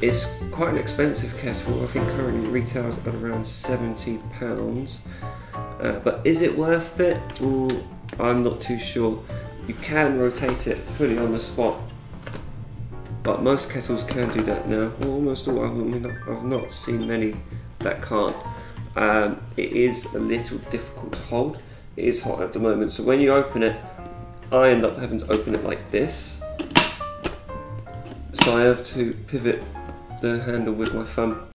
It's quite an expensive kettle. I think currently retails at around £70. But is it worth it? I'm not too sure. You can rotate it fully on the spot, but most kettles can do that now. Well, almost all. I've not seen many that can't. It is a little difficult to hold. It is hot at the moment, so when you open it, I end up having to open it like this. So I have to pivot the handle with my thumb